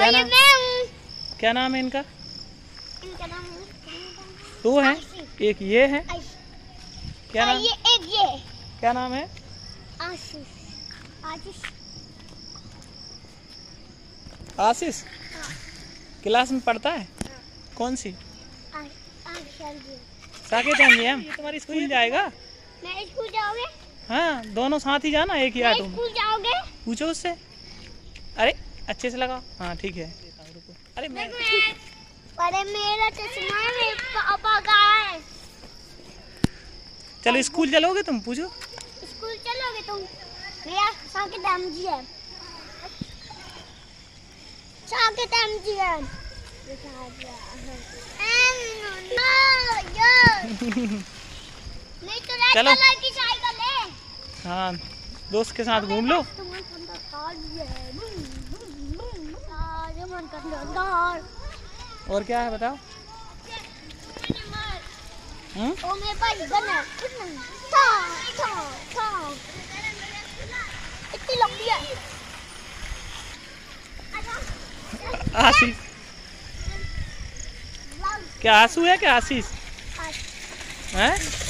क्या नाम? क्या नाम है इनका? इनका नाम दो है, एक ये है। क्या नाम? ये क्या नाम है? आशीष। आशीष। आशीष क्लास में पढ़ता है? कौन सी? साकेत एमजीएम। ये तुम्हारी स्कूल जाएगा? मैं स्कूल जाओगे? हाँ, दोनों साथ ही जाना, एक ही ऑटो में। स्कूल जाओगे? पूछो उससे। अरे अच्छे से लगाओ। हाँ ठीक है। अरे मेरा चश्मा मेरे पापा का है। चलो स्कूल चलोगे तुम? पूछो। स्कूल चलोगे तुम? मेरा साकेत एमजीएम। साकेत एमजीएम। नहीं तो रेड कलर की साइकिल है। हाँ, दोस्त के साथ घूम लो। और क्या है बताओ? ओ मेरे पास गन है। इतनी लंबी है। आशीष। क्या आंसू है क्या? आशीष है?